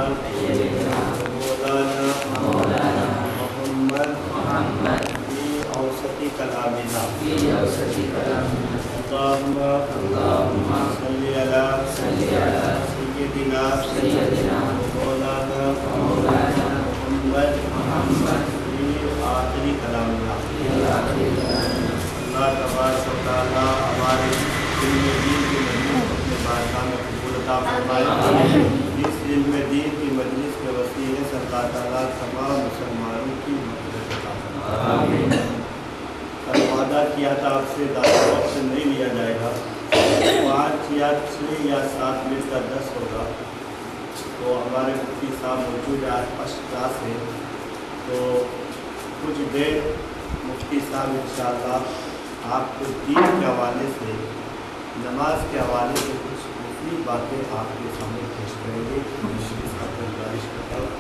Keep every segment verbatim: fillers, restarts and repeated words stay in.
मौलाना मोहम्मद फी औसती कलामिना अल्लाहुम्मा सल्ली अला सय्यदिना मौलाना मोहम्मद फी आखिरी कलामिना। अल्लाह तबारक व तआला हमारे इल्म दीन की मजलिस अपने बारगाह में कबूल अता फरमाए। इस इल्म दीन की मजलिस के वसीले से अल्लाह ताला तमाम मुसलमानों की मग़फ़िरत अता फरमाए। कल वादा किया था आपसे ज़्यादा वक्त नहीं लिया जाएगा, पाँच या छः या सात मिनट का दस होगा। तो हमारे मुफ्ती साहब मौजूद है, आज फर्स्ट क्लास है, तो कुछ देर मुफ्ती साहब इंशाअल्लाह आपको दीन के हवाले से, नमाज के हवाले से कुछ मुफीद बातें आपके सामने पेश करेंगे। मुफ्ती साहब को गुजारिश करता हूँ।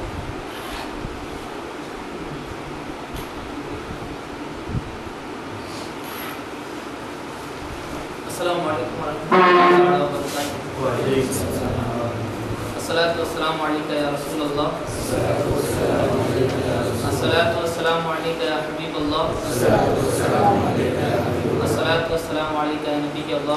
अस्सलामु अलैकुम वरहमतुल्लाहि वबरकातुहू। अस्सलातु वस्सलामु अलैका या रसूलल्लाह, अस्सलातु वस्सलामु अलैका या हबीबल्लाह, अस्सलातु वस्सलामु अलैका या नबीयल्लाह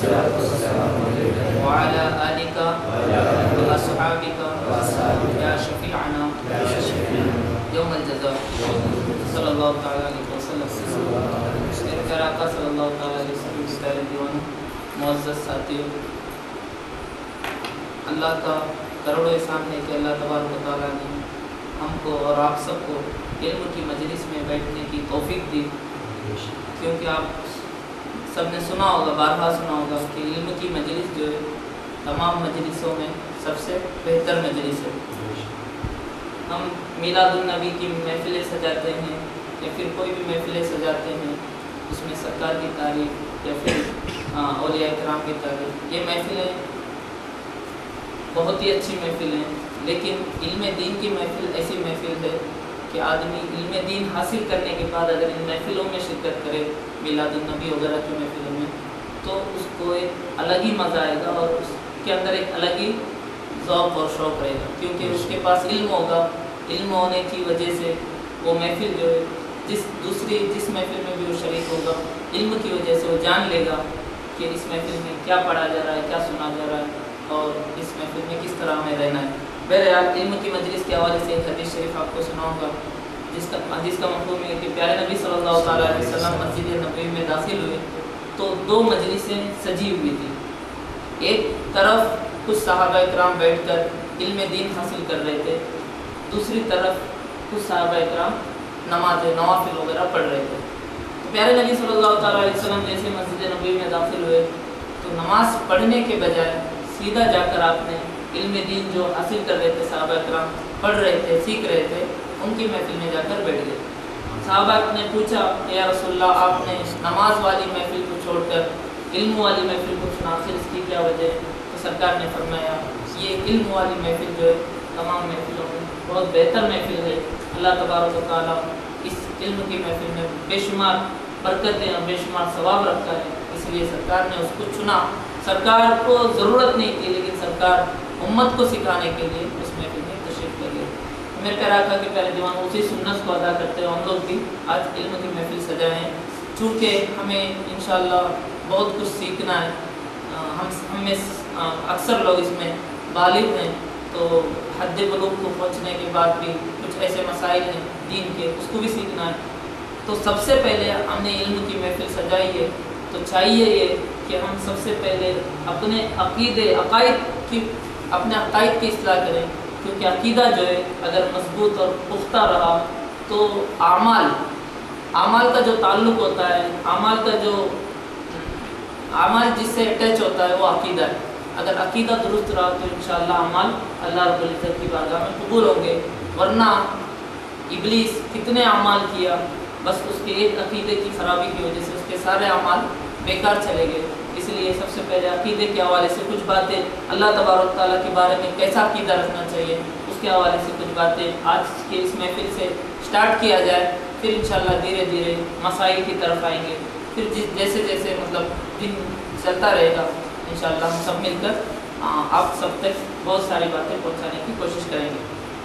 व अला आलिका व अस्हाबिका या शफीअना यौमल जज़ा सल्लल्लाहु तआला अलैहि वसल्लम। मेरे आका सल्लल्लाहु तआला अलैहि वसल्लम के प्यारे दीवानों, मुअज़्ज़ज़ साथियों, अल्लाह का करोड़ों एहसान है कि अल्लाह तबारक व तआला ने हमको और आप सबको इल्म की मजलिस में बैठने की तौफीक दी। क्योंकि आप सबने सुना होगा, बारहा सुना होगा कि इल्म की मजलिस जो है तमाम मजलिसों में सबसे बेहतर मजलिस है। हम मीलादुन नबी की महफिलें सजाते हैं या फिर कोई भी महफिलें सजाते हैं, उसमें सरकार की तारीफ या फिर औलिया इकराम की तारीफ, ये महफिलें बहुत ही अच्छी महफिल हैं। लेकिन इल्म दीन की महफिल ऐसी महफिल है कि आदमी इल्म दीन हासिल करने के बाद अगर इन महफिलों में शिरकत करे, मिलादुन नबी वगैरह की महफिलों में, तो उसको एक अलग ही मज़ा आएगा और उसके अंदर एक अलग ही ज़ौक़ और शौक़ रहेगा। क्योंकि उसके पास इल्म होगा, इल्म होने की वजह से वो महफिल जो है, जिस दूसरी जिस महफिल में भी वो शरीक होगा, इल्म की वजह से वो जान लेगा कि इस महफिल में क्या पढ़ा जा रहा है, क्या सुना जा रहा है और इस महफिल में किस तरह हमें रहना है। बहरहाल इल्म की मजलिस के हवाले से एक हदीस शरीफ आपको सुनाऊंगा, जिसका हदीस का मफ़हूम है कि प्यारे नबी सल्लल्लाहु अलैहि वसल्लम मस्जिद नबवी में दाखिल हुए तो दो मजलिसें सजी हुई थी। एक तरफ कुछ सहाबा इकराम बैठकर इल्म दीन हासिल कर रहे थे, दूसरी तरफ कुछ सहाबा इकराम नमाज नवाफिल वगैरह पढ़ रहे थे। तो प्यारे नबी सल्लल्लाहु अलैहि वसल्लम जैसे मस्जिद नबवी में दाखिल हुए तो नमाज पढ़ने के बजाय सीधा जाकर आपने इल्म दीन जो हासिल कर रहे थे, सहाबा इकराम पढ़ रहे थे, सीख रहे थे, उनकी महफिल में जाकर बैठ गए। सहाबा ने पूछा, या रसूलल्लाह, आपने नमाज वाली महफिल को छोड़कर इल्म वाली महफिल को चुना, आखिर इसकी क्या वजह है? तो सरकार ने फरमाया, ये इल्म वाली महफिल जो है तमाम महफिलों में बहुत बेहतर महफिल है। अल्लाह तबारक व तआला इस इल्म की महफिल में बेशुमार बरकतें और बेशुमार सवाब रखता है, इसलिए सरकार ने उसको चुना। सरकार को ज़रूरत नहीं थी, लेकिन सरकार उम्मत को सिखाने के लिए उस महफिल में तशरीफ़ कर गई। मेरे प्यारे आका के प्यारे दीवान, उसी सुन्नत को अदा करते हुए हम लोग भी आज इल्म की महफिल सजाए हैं। चूँकि हमें इंशाअल्लाह बहुत कुछ सीखना है, हम हमें अक्सर लोग इसमें बालिग हैं, तो हद बलूग को पहुँचने के बाद भी कुछ ऐसे मसाइल हैं दीन के, उसको भी सीखना है। तो सबसे पहले हमने इल्म की महफिल सजाई है, तो चाहिए ये कि हम सबसे पहले अपने अक़ीदे अक़ाइद की अपने अक़ाइद की इस्लाह करें। क्योंकि अक़ीदा जो है अगर मजबूत और पुख्ता रहा तो आमाल आमाल का जो ताल्लुक़ होता है, आमाल का जो आमाल जिससे अटैच होता है वो अक़ीदा है। अगर अक़ीदा दुरुस्त रहा तो इंशाअल्लाह अमाल अल्लाह रब्बुल इज़्ज़त की बारगाह में कबूल होंगे। वरना इब्लीस कितने अमाल किया, बस उसके एक अक़ीदे की ख़राबी की वजह से उसके सारे अमाल बेकार चले गए। इसलिए सबसे पहले अक़ीदे के हवाले से कुछ बातें, अल्लाह तबारक तआला के बारे में कैसा अक़ीदा रखना चाहिए, उसके हवाले से कुछ बातें आज के इस महफिल से स्टार्ट किया जाए। फिर इंशाअल्लाह धीरे धीरे मसाइल की तरफ आएंगे। फिर जिस जैसे जैसे मतलब दिन चलता रहेगा इंशाअल्लाह हम सब मिलकर आप सब तक बहुत सारी बातें पहुँचाने की कोशिश करेंगे।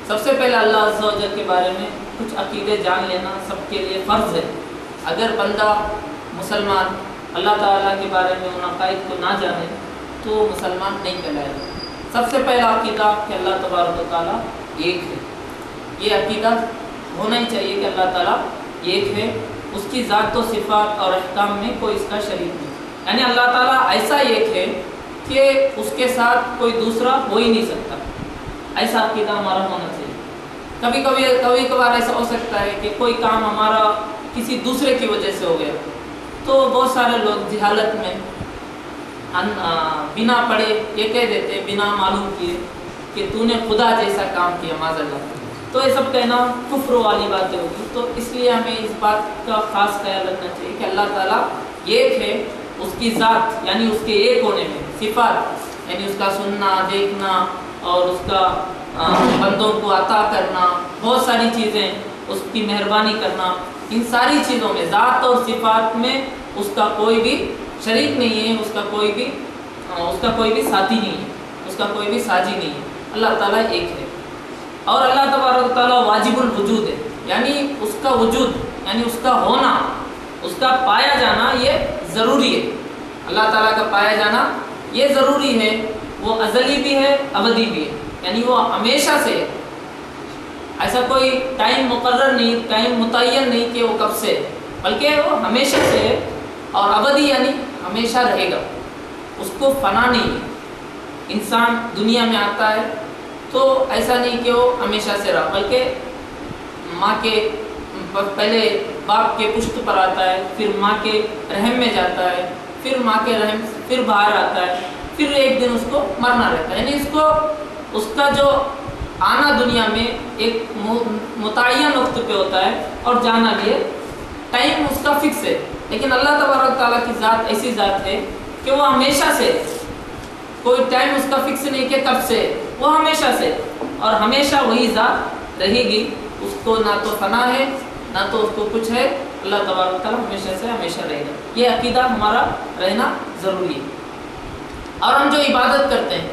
سب سے پہلے اللہ عز و جل کے بارے میں کچھ عقیدے جان لینا سب کے لیے فرض ہے۔ اگر بندہ مسلمان اللہ تعالیٰ کے بارے میں ان عقائد کو نہ جانے تو وہ مسلمان نہیں کہلائے گا۔ سب سے پہلا عقیدہ کہ اللہ تبارک و تعالیٰ ایک ہے، یہ عقیدہ ہونا ہی چاہیے کہ اللہ تعالیٰ ایک ہے، اس کی ذات و صفات اور احکام میں کوئی اس کا شریک نہیں، یعنی اللہ تعالیٰ ایسا ایک ہے کہ اس کے ساتھ کوئی دوسرا ہو ہی نہیں سکتا، ایسا عقیدہ ہمارا ہونا چاہیے۔ کبھی کبھی کبھی کبھار ایسا ہو سکتا ہے کہ کوئی کام ہمارا کسی دوسرے کی وجہ سے ہو گیا، تو بہت سارے لوگ جہالت میں بنا پڑھے یہ کہہ دیتے بنا معلوم کیے کہ تو نے خدا جیسا کام کیا، معاذ اللہ، تو یہ سب کہنا کفر والی باتیں ہوگی۔ تو اس لیے ہمیں اس بات کا خاص خیال رکھنا چاہیے کہ اللہ تعالیٰ ایک ہے، اس کی ذات یعنی اس کے ایک ہونے میں، صفات یعنی اس کا سننا دیکھنا اور اس کا بندوں کو عطا کرنا، بہت ساری چیزیں، اس کی مہربانی کرنا، ان ساری چیزوں میں ذات اور صفات میں اس کا کوئی بھی شریک نہیں ہے، اس کا کوئی بھی اس کا کوئی بھی ساتھی نہیں ہے، اس کا کوئی بھی ساجی نہیں ہے، اللہ تعالیٰ ایک ہے۔ اور اللہ تبارک و تعالیٰ واجب الوجود ہے، یعنی اس کا وجود یعنی اس کا ہونا، اس کا پایا جانا یہ ضروری ہے۔ اللہ تعالیٰ کا پایا جانا یہ ضروری ہے، وہ ازلی بھی ہے ابدی بھی ہے، یعنی وہ ہمیشہ سے ہے، ایسا کوئی ٹائم مقرر نہیں، ٹائم متعین نہیں کہ وہ کب سے، بلکہ وہ ہمیشہ سے ہے، اور ابدی یعنی ہمیشہ رہے گا، اس کو فنا نہیں ہے۔ انسان دنیا میں آتا ہے تو ایسا نہیں کہ وہ ہمیشہ سے رہا، بلکہ ماں کے پہلے باپ کے پشت پر آتا ہے، پھر ماں کے رحم میں جاتا ہے، پھر ماں کے رحم پھر باہر آتا ہے، پھر ایک دن اس کو مرنا رہتا ہے، یعنی اس کو اس کا جو آنا دنیا میں ایک متعین وقت پہ ہوتا ہے اور جانا بھی ہے، ٹائم اس کا فکس ہے۔ لیکن اللہ تبارک تعالیٰ کی ذات ایسی ذات ہے کہ وہ ہمیشہ سے، کوئی ٹائم اس کا فکس نہیں کہ کب سے، وہ ہمیشہ سے، اور ہمیشہ وہی ذات رہے گی، اس کو نہ تو فنا ہے نہ تو اس کو کچھ ہے، اللہ تبارک تعالیٰ ہمیشہ سے ہمیشہ رہے گا، یہ عقیدہ ہمارا رہنا ضروری ہے۔ اور ہم جو عبادت کرتے ہیں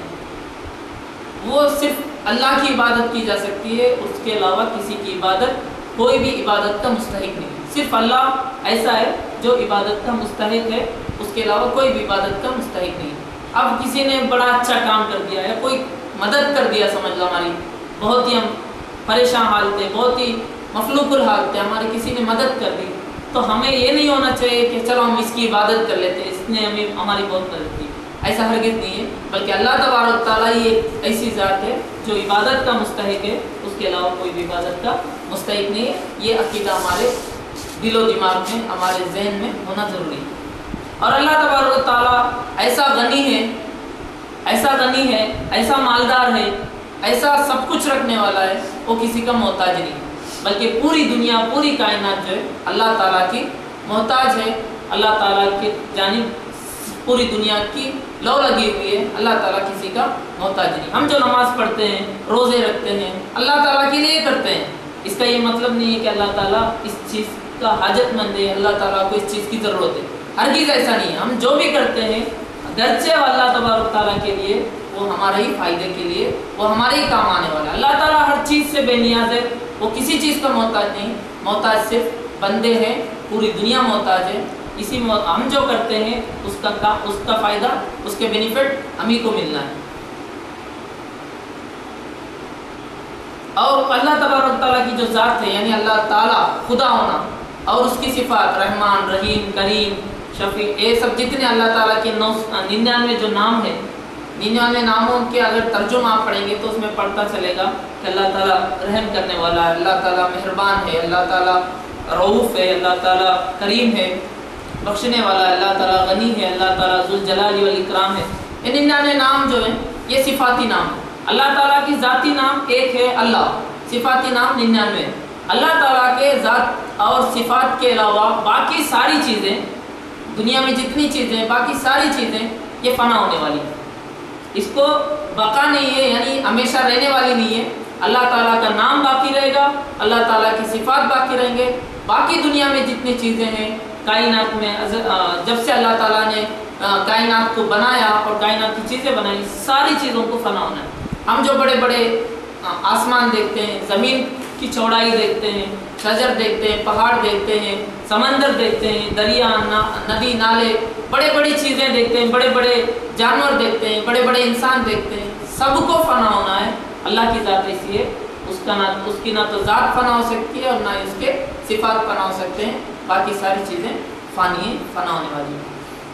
وہ صرف اللہ کی عبادت کی جا سکتی ہے، اس کے علاوہ کسی کی عبادت کوئی بھی عبادت کا مستحق نہیں، صرف اللہ ایسا ہے جو عبادت کا مستحق ہے، اس کے علاوہ کوئی بھی عبادت کا مستحق نہیں۔ اب کسی نے بڑا اچھا کام کر دیا ہے، کوئی مدد کر دیا، سمجھ لو ہماری بہت ہی ہم پریشان حال تھے، بہت ہی مفلوق الحال تھے، ہماری کسی نے مدد کر دی، تو ہمیں یہ نہیں ہونا چاہیے کہ چلو ہم اس کی عبادت کر لیتے، اس نے ہمیں ہماری بہت مدد کی، ایسا ہرگز نہیں ہے، بلکہ اللہ تبارک تعالیٰ یہ ایسی ذات ہے جو عبادت کا مستحق ہے، اس کے علاوہ کوئی بھی عبادت کا مستحق نہیں ہے۔ یہ عقیدہ ہمارے دل و دماغ میں، ہمارے ذہن میں ہونا ضروری ہے۔ اور اللہ تبارک تعالیٰ ایسا غنی ہے، ایسا غنی ہے، ایسا مالدار ہے، ایسا سب کچھ رکھنے والا ہے، وہ کسی کا محتاج نہیں، بلکہ پوری دنیا پوری کائنات جو ہے اللہ تعالیٰ کی محتاج ہے، اللہ تعالیٰ کی جانب پوری دنیا کی لو لگی ہوئی ہے، اللہ تعالیٰ کسی کا محتاج نہیں۔ ہم جو نماز پڑھتے ہیں، روزے رکھتے ہیں، اللہ تعالیٰ کے لیے کرتے ہیں، اس کا یہ مطلب نہیں ہے کہ اللہ تعالیٰ اس چیز کا حاجت مند ہے، اللہ تعالیٰ کو اس چیز کی ضرورت ہے، ہرگز ایسا نہیں ہے۔ ہم جو بھی کرتے ہیں گرچہ اللہ تبارک تعالیٰ کے لیے، وہ ہمارے ہی فائدے کے لیے، وہ ہمارے ہی کام آنے والا ہے۔ اللہ تعالیٰ ہر چیز سے بے نیاز ہے، وہ کسی چیز کا محتاج نہیں، محتاج صرف بندے ہیں، پوری دنیا محتاج ہے، اسی ہم جو کرتے ہیں اس کا کام، اس کا فائدہ، اس کے بینیفٹ ہم ہی کو ملنا ہے۔ اور اللہ تبارک تعالیٰ کی جو ذات ہے، یعنی اللہ تعالیٰ خدا ہونا، اور اس کی صفات رحمان، رحیم، کریم، شفیع، یہ سب جتنے اللہ تعالیٰ کے نو ننانوے جو نام ہیں، ننانوے ناموں کے اگر ترجمہ آپ پڑھیں گے تو اس میں پڑھتا چلے گا کہ اللہ تعالیٰ رحم کرنے والا ہے، اللہ تعالیٰ مہربان ہے، اللہ تعالیٰ رؤوف ہے، اللہ تعالیٰ کریم ہے، بخشنے والا ہے، اللہ تعالیٰ غنی ہے، اللہ تعالیٰ ذوالجلال والاکرام ہے۔ یہ ننانوے نام جو ہیں یہ صفاتی نام ہیں۔ اللہ تعالیٰ کی ذاتی نام ایک ہے اللہ، صفاتی نام ننانوے ہیں۔ اللہ تعالیٰ کے ذات اور صفات کے علاوہ باقی ساری چیزیں، دنیا میں جتنی چیزیں، باقی ساری چیزیں یہ فنا ہونے والی ہیں، اس کو بقا نہیں ہے، یعنی ہمیشہ رہنے والی نہیں ہے۔ اللہ تعالیٰ کا نام باقی رہے گا، اللہ تعالیٰ کی صفات باقی رہیں گے، باقی دنیا میں جتنی چیزیں ہیں کائنات میں، جب سے اللہ تعالیٰ نے کائنات کو بنایا اور کائنات کی چیزیں بنائی، ساری چیزوں کو فنا ہونا ہے۔ ہم جو بڑے بڑے आसमान देखते हैं, ज़मीन की चौड़ाई देखते हैं, शजर देखते हैं, पहाड़ देखते हैं, समंदर देखते हैं, दरिया, ना, नदी, नाले, बड़े बड़ी चीज़ें देखते हैं, बड़े बड़े जानवर देखते हैं, बड़े बड़े इंसान देखते हैं, सबको फना होना है। अल्लाह की ज़ात ऐसी है, उसका ना उसकी ना तो ज़ात फना हो सकती है और ना ही उसके सिफात फना हो सकते हैं। बाकी सारी चीज़ें फ़ानी हैं, फना होने वाली हैं।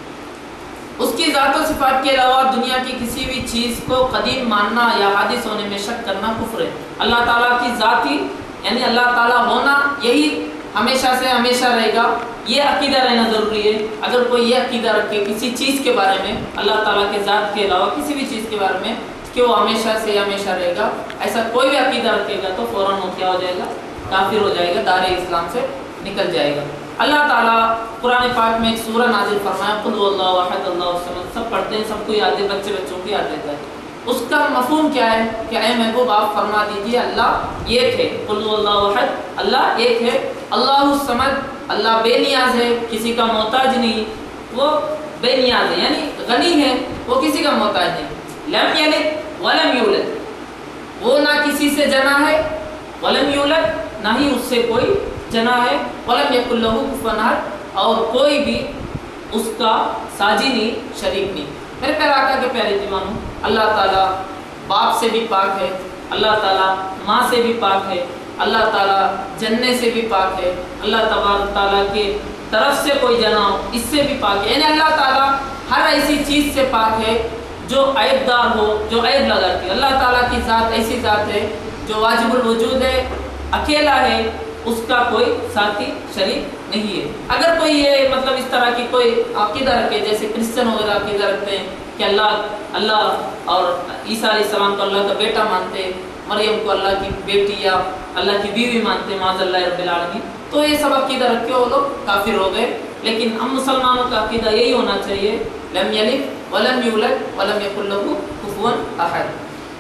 उसकी ज़ात और सिफात के अलावा दुनिया की किसी भी चीज़ को कदीम मानना या हादिस होने में शक करना कुफ्र है। अल्लाह ताला की ज़ात ही यानी अल्लाह ताला होना यही हमेशा से हमेशा रहेगा, ये अकीदा रहना ज़रूरी है। अगर कोई ये अकीदा रखे किसी चीज़ के बारे में, अल्लाह ताला के ज़ात के अलावा किसी भी चीज़ के बारे में कि वो हमेशा से हमेशा रहेगा, ऐसा कोई भी अकीदा रखेगा तो फ़ौरन वो क्या हो जाएगा, काफिर हो जाएगा, दायरे इस्लाम से निकल जाएगा। अल्लाह ताला कुरान पाक में एक सूरह नाजिल फरमाया, कुल हुवल्लाहु अहद अल्लाहु समद, सब पढ़ते हैं, सबको याद है, बच्चे बच्चों को याद रहता है। उसका मफहूम क्या है कि ऐ महबूब आप फरमा दीजिए अल्लाह एक है, कुल हुवल्लाहु अहद, अल्लाह एक है, अल्लाहु समद, अल्लाह बेनियाज है, किसी का मोहताज नहीं, वो बेनियाज है यानी गनी है, वो किसी का मोहताज नहीं। लम यलिद वलम यूलद, वो ना किसी से जना है, वलम यूलद, ना ही उससे कोई जना है, वलम यकुल लहू कुफुवन अहद, और कोई भी उसका साजी नहीं, शरीक नहीं। मेरे प्यारे आका के प्यारे दीवानों, अल्लाह ताला बाप से भी पाक है, अल्लाह ताला माँ से भी पाक है, अल्लाह ताला जन्ने से भी पाक है, अल्लाह तबारक ताला के तरफ से कोई जना हो इससे भी पाक है। यानी अल्लाह ताला हर ऐसी चीज़ से पाक है जो ऐबदार हो, जो ऐब लगाती है। अल्लाह ताला की ज़ात ऐसी ज़ात है जो वाजिबुल वजूद है, अकेला है, उसका कोई साथी शरीक नहीं है। अगर कोई ये मतलब इस तरह की कोई अकीदा रखे, जैसे क्रिश्चियन वगैरह अकीदा रखते हैं कि अल्लाह अल्लाह और ईसा अलैहिस्सलाम को अल्लाह का बेटा मानते, मरियम को अल्लाह की बेटी या अल्लाह की बीवी मानते, माज़अल्लाह रब्बिल आलमीन, तो ये सब अकीदा रखे वो लोग काफिर हो गए। लेकिन हम मुसलमानों का अकीदा यही होना चाहिए, लम यलिद वलम यूलद वलम यकुल लहू कुफुवन अहद।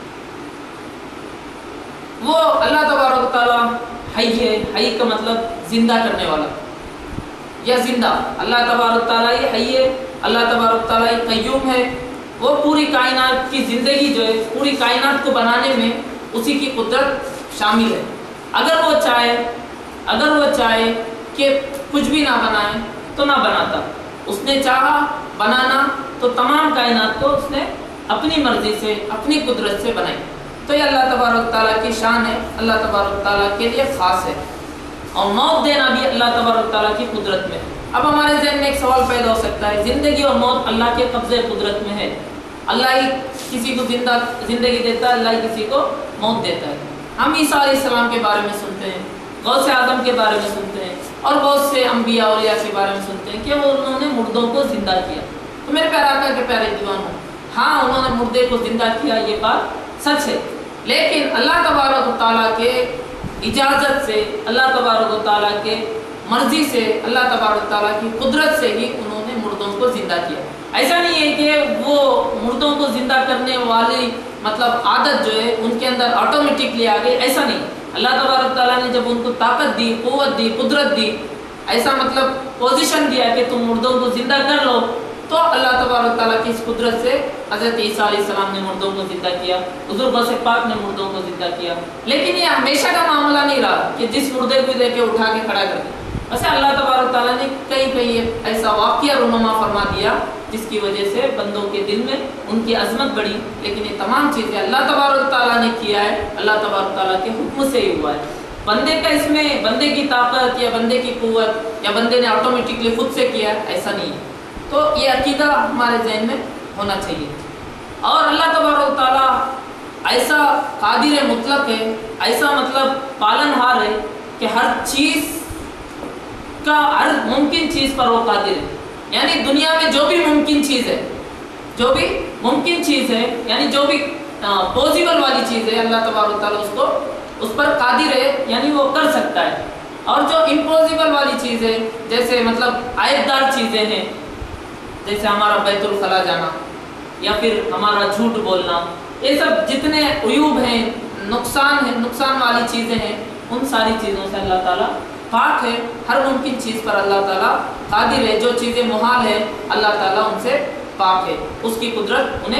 वो अल्लाह तबारक तआला हई है, हई का मतलब जिंदा करने वाला या जिंदा, अल्लाह तबारक तआला ये हई है, अल्लाह तबारक तआला ये कय्यूम है। वो पूरी कायनात की ज़िंदगी जो है, पूरी कायनात को बनाने में उसी की कुदरत शामिल है। अगर वो चाहे अगर वो चाहे कि कुछ भी ना बनाए तो ना बनाता, उसने चाहा बनाना तो तमाम कायनात को उसने अपनी मर्जी से, अपनी कुदरत से बनाई। तो ये अल्लाह तबारक ताला की शान है, अल्लाह तबारक ताला के लिए ख़ास है। और मौत देना भी अल्लाह तबारक ताला की कुदरत में है। अब हमारे ज़हन में एक सवाल पैदा हो सकता है, ज़िंदगी और मौत अल्लाह के कब्ज़े कुदरत में है, अल्लाह ही किसी को जिंदा ज़िंदगी देता है, अल्लाह ही किसी को मौत देता है। हम ईसा अलैहिस्सलाम के बारे में सुनते हैं, गौसे आदम के बारे में सुनते हैं, और बहुत से अम्बिया औलिया के बारे में सुनते हैं कि वो उन्होंने मुर्दों को ज़िंदा किया। तो मेरे प्यारे आका के प्यारे दीवानों, हाँ उन्होंने मुर्दे को ज़िंदा किया, ये बात सच है, लेकिन अल्लाह तबारक व तआला के इजाज़त से, अल्लाह तबारक व तआला के मर्ज़ी से, अल्लाह तबारक व तआला की कुदरत से ही उन्होंने मुर्दों को ज़िंदा किया। ऐसा नहीं है कि वो मुर्दों को ज़िंदा करने वाली मतलब आदत जो है उनके अंदर ऑटोमेटिकली आ गई, ऐसा नहीं। अल्लाह तबारक व तआला ने जब उनको ताकत दी, क़ुव्वत दी, कुदरत दी, ऐसा मतलब पोजीशन दिया कि तुम मुर्दों को ज़िंदा कर लो, तो अल्लाह तबारक ताला की इस कुदरत से हज़रत ईसा अलैहिस्सलाम ने मुर्दों को ज़िंदा किया, हुज़ूर गौसे पाक ने मुर्दों को ज़िंदा किया। लेकिन ये हमेशा का मामला नहीं रहा कि जिस मुर्दे को देके उठा के खड़ा कर दिया। वैसे अल्लाह तबारक ताला ने कई कई ऐसा वाक़या रुनुमा फरमा दिया जिसकी वजह से बंदों के दिल में उनकी अजमत बढ़ी। लेकिन ये तमाम चीज़ें अल्लाह तबारक ताला ने किया है, अल्लाह तबारक ताला के हुक्म से ही हुआ है। बंदे का इसमें बंदे की ताकत या बंदे की कुव्वत या बंदे ने ऑटोमेटिकली खुद से किया, ऐसा नहीं है। तो ये अकीदा हमारे ज़हन में होना चाहिए। और अल्लाह तबारक ताला ऐसा कादिर मुतलक है, ऐसा मतलब पालनहार है कि हर चीज़ का, हर मुमकिन चीज़ पर वो कादिर है। यानी दुनिया में जो भी मुमकिन चीज़ है, जो भी मुमकिन चीज़ है, यानी जो भी पॉसिबल वाली चीज़ है, अल्लाह तबारक ताला उसको उस पर कादिर है, यानी वो कर सकता है। और जो इम्पॉसिबल वाली चीज़ है, जैसे मतलब आयतदार चीज़ें हैं, जैसे हमारा बैतुल खला जाना या फिर हमारा झूठ बोलना, ये सब जितने उयूब हैं, नुकसान है, नुकसान वाली चीज़ें हैं, उन सारी चीज़ों से अल्लाह ताला पाक है। हर मुमकिन चीज़ पर अल्लाह ताला कादिर है। जो चीज़ें मुहाल है, अल्लाह ताला उनसे पाक है, उसकी कुदरत उन्हें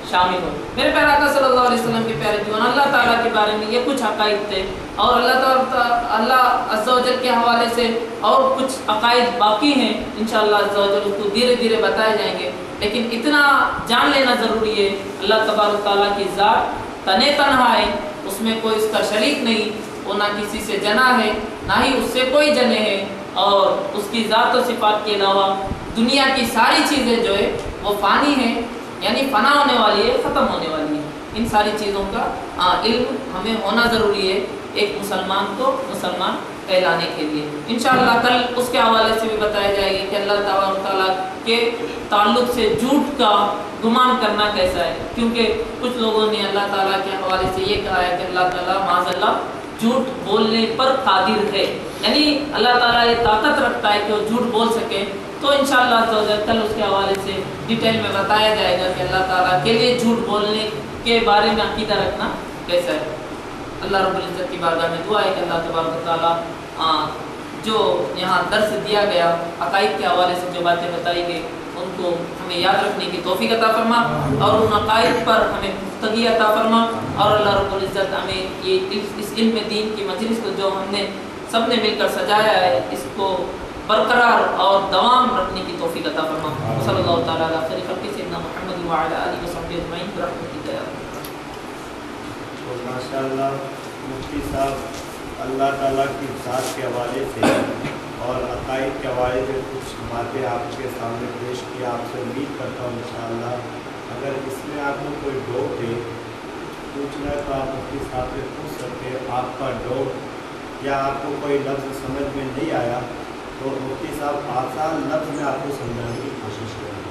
शामिल हो। मेरे प्यारे आका सल्लल्लाहु अलैहि वसल्लम के प्यारे जीवन अल्लाह ताला के बारे में ये कुछ अकायद थे और अल्लाह ताला अल्लाह अज़्ज़ा व जल के हवाले से और कुछ अकायद बाकी हैं, इंशाअल्लाह अज़्ज़ा व जल उसको धीरे धीरे बताए जाएंगे। लेकिन इतना जान लेना ज़रूरी है, अल्लाह तबारक ताला की ज़ात तने तनहा है, उसमें कोई उसका शरीक नहीं, वो ना किसी से जना है ना ही उससे कोई जने है, और उसकी ज़ात और सिफात के अलावा दुनिया की सारी चीज़ें जो है वो फ़ानी है, यानी फ़ना होने वाली है, ख़त्म होने वाली है। इन सारी चीज़ों का आ, इल्म हमें होना ज़रूरी है एक मुसलमान को मुसलमान कहलाने के लिए। इंशाअल्लाह कल उसके हवाले से भी बताया जाएगा कि अल्लाह तबारक तआला के ताल्लुक़ से झूठ का गुमान करना कैसा है, क्योंकि कुछ लोगों ने अल्लाह ताला के हवाले से ये कहा है कि अल्लाह ताला माज़अल्लाह झूठ बोलने पर कादिर है, यानी अल्लाह ताला ये ताकत रखता है कि वो झूठ बोल सके। तो इंशाअल्लाह कल उसके हवाले से डिटेल में बताया जाएगा कि अल्लाह ताला के लिए झूठ बोलने के बारे में अकीदा रखना कैसा है। अल्लाह रब्बुल इज़्ज़त की बारगाह में दुआ है कि अल्लाह तबारक तआला जो यहाँ दर्स दिया गया अकाइद के हवाले से जो बातें बताई गई उनको हमें याद रखने की तौफीक अता फरमा और उन अकाइद पर हमें गुफ्तगी अता फरमा, और अल्लाह रब्बुल इज़्ज़त हमें ये इस इल्म दीन की मजलिस को जो हमने सब ने मिलकर सजाया है इसको बरकरार और दवाम रखने की तौफीक अता फरमा। सल्लल्लाहु तआला अला खैरि खल्क़ि सय्यिदना मुहम्मद व अला आलिहि व सहबिहि अजमईन बिरहमतिका या तो माशाअल्लाह मुफ्ती साहब अल्लाह ताला की ज़ात के हवाले से और अकाइद के हवाले से कुछ बातें आपके सामने पेश किया। आपसे उम्मीद करता हूँ इंशाअल्लाह अगर इसमें आपको कोई डाउट है पूछना है तो आप मुफ्ती साहब से पूछ सकते हैं। आपका डाउट या आपको कोई लफ्ज़ समझ में नहीं आया तो मुफ्ती साहब आसान लफ्ज़ में आपको समझाने की कोशिश करेंगे।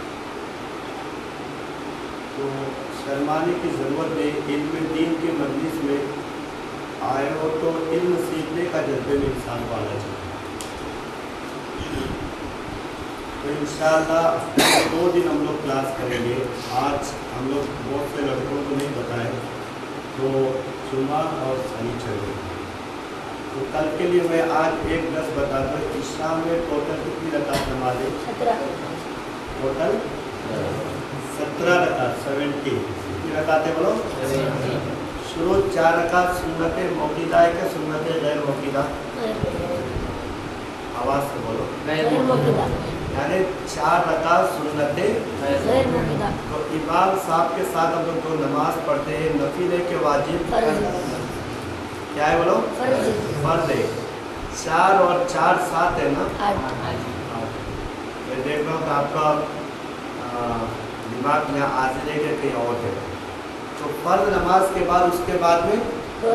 तो शर्माने की ज़रूरत नहीं, इल्म दीन के मजलिस में आए हो तो इल्म सीखने का जज्बे में इंसान को आना चाहिए। तो इंशाअल्लाह दो दिन हम लोग क्लास करेंगे। आज हम लोग बहुत से लड़कों को नहीं बताए तो जुमा और शनिचर को। तो कल के लिए मैं आज एक दस बता दूँ। इशा में टोटल कितनी रकात नमाज़ें? टोटल सत्रह रकात, सेवेंटी। कितनी रकातें बोलो? शुरू चार रकात सुन्नत मौक़ूदा है क्या सुन्नत गैर मौक़ूदा? आवाज़ से बोलो। यानी चार रकात सुन्नत गैर मौक़ूदा। तो इमाम साहब के साथ हम लोग जो नमाज पढ़ते हैं नफिल के वाजिब क्या है बोलो? फर्ज है। चार और चार सात है ना? मैं देख रहा हूँ आपका दिमाग में हाजिर है कि कहीं और है। तो फर्ज नमाज के बाद उसके बाद में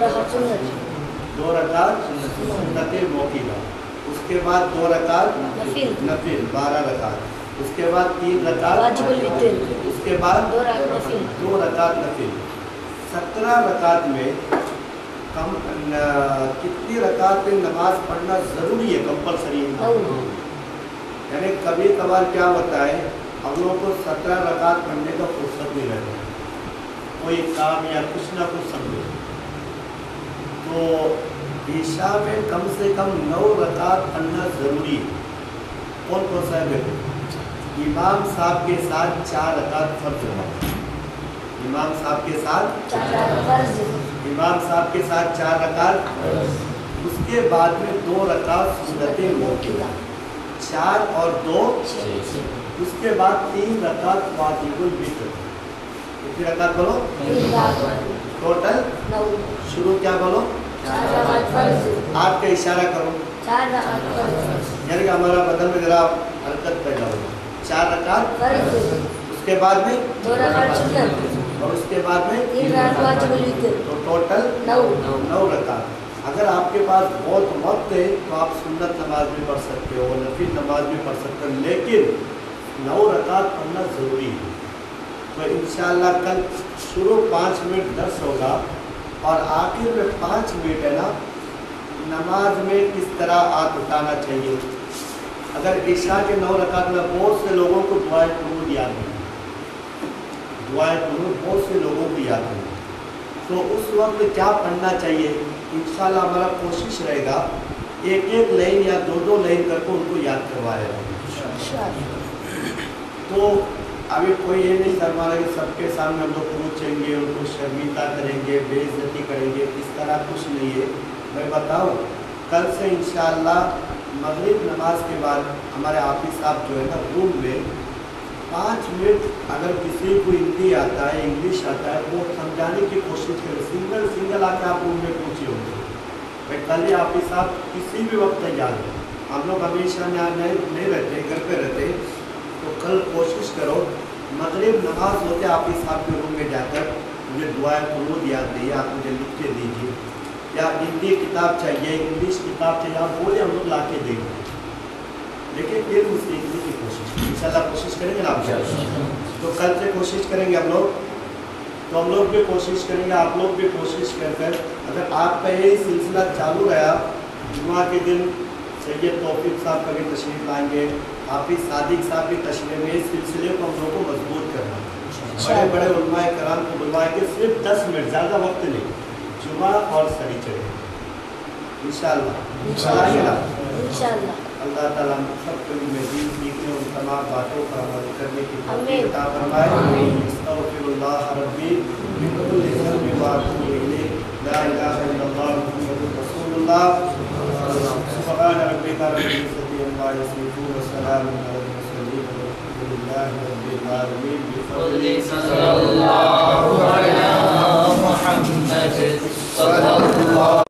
दो रकात सुन्नत मौक़ूदा, उसके बाद दो रकात नफिल बारह रकात, उसके बाद तीन रकात, उसके बाद दो रकात नफिल। सत्रह रकात में कम न, कितनी रकात में नमाज पढ़ना ज़रूरी है, कंपलसरी है। यानी कभी कभार क्या होता है हम लोगों को सत्रह रकात पढ़ने का फुर्सत नहीं रहता, कोई काम या कुछ ना कुछ समझे। तो ईशा में कम से कम नौ रकात पढ़ना ज़रूरी है। कौन कौन सा है? इमाम साहब के साथ चार रकात फर्ज होगा। इमाम साहब के साथ इमाम साहब के साथ चार रकात, उसके बाद में दो रकात सुन्नत मौक़ूदा, चार और दो, उसके बाद तीन रकात वाजिबुल वित्र। कितनी रकात बोलो? टोटल शुरू क्या बोलो? आप क्या इशारा करो यानी कि हमारा बदन में जरा हरकत पैदा होगा। चार रकात, उसके बाद में दो रकात और उसके बाद में तीन रकात, तो टोटल नौ रकात। अगर आपके पास बहुत वक्त है तो आप सुन्नत नमाज भी पढ़ सकते हो, नफिल नमाज भी पढ़ सकते हो, लेकिन नौ रकात पढ़ना ज़रूरी है। तो इंशाअल्लाह कल शुरू पाँच मिनट दर्स होगा और आखिर में पाँच मिनट है ना नमाज में किस तरह हाथ उठाना चाहिए। अगर इशा के नौ रकात में बहुत से लोगों को दुआए कुनूत याद नहीं, दुआए कुनूत बहुत से लोगों को याद नहीं, तो उस वक्त क्या पढ़ना चाहिए? इंशाअल्लाह हमारा कोशिश रहेगा एक एक लाइन या दो दो लाइन करके उनको याद करवाया। तो अभी कोई ये नहीं कर पा रहा कि सबके सामने हम लोग पूछेंगे, उनको शर्मिंदा करेंगे, बेइज्जती करेंगे, इस तरह कुछ नहीं है। मैं बताऊँ, कल से इंशाअल्लाह मगरिब नमाज के बाद हमारे हाफिज़ साहब जो है ना रूम में पाँच मिनट अगर किसी को हिंदी आता है, इंग्लिश आता है, वो समझाने की कोशिश करें। सिंगल सिंगल आके आप रूम में पूछे होंगे। भाई कल ही हाफिज़ साहब किसी भी वक्त तैयार हो, हम लोग हमेशा यहाँ नहीं नहीं रहते, घर पे रहते, तो कल कोशिश करो मगरिब नमाज होते हाफिज़ साहब के रूम में जाकर मुझे दुआएं कुनूत याद दिए, आप मुझे लिख के दीजिए, या हिंदी किताब चाहिए, इंग्लिश किताब चाहिए, आप बोले हम लोग ला के देंगे। लेकिन फिर सीखने की कोशिश इंशाल्लाह कोशिश करेंगे ना आप। तो कल से कोशिश करेंगे हम लोग, तो हम लोग भी कोशिश करेंगे, आप लोग भी कोशिश कर कर अगर आपका यही सिलसिला चालू रहा, जुमा के दिन सैयद तौफीक साहब कभी तशरीफ लाएंगे, हाफिज़ सादिक साहब भी तशरीफ में, इस सिलसिले को हम लोग को मजबूत करना, बड़े बड़े उलमाए कराम को बुलवा के सिर्फ दस मिनट, ज़्यादा वक्त नहीं, जुमा और सही चढ़े इंशाअल्लाह इंशाअल्लाह। अल्लाह ताला हम सबको में दीन सीखने उन तमाम बातों पर अमल करने की तौफीक अता फरमाए। अस्तगफिरुल्लाह रब्बी मिन कुल्ली ज़ंबि व अतूबु इलैह, ला इलाहा इल्लल्लाह मुहम्मदुर रसूलुल्लाह। सुब्हान रब्बिका रब्बिल इज़्ज़ति अम्मा यसिफून व सलामुन अलल मुरसलीन वल्हम्दुलिल्लाहि रब्बिल आलमीन। बिफज़्लि सल्लल्लाहु अलैहि मुहम्मद सल्लल्लाहु